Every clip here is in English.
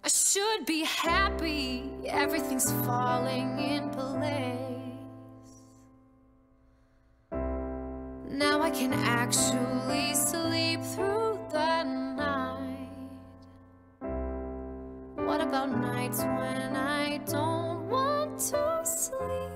I should be happy, everything's falling in place. Now I can actually sleep through the night. What about nights when I don't want to sleep?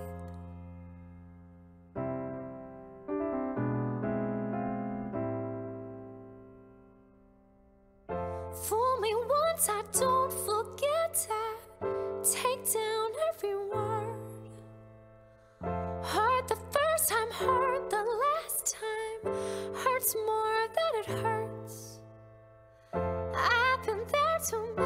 Fool me once, I don't forget that. Take down every word. Heard the first time, heard the last time. Hurts more than it hurts. I've been there too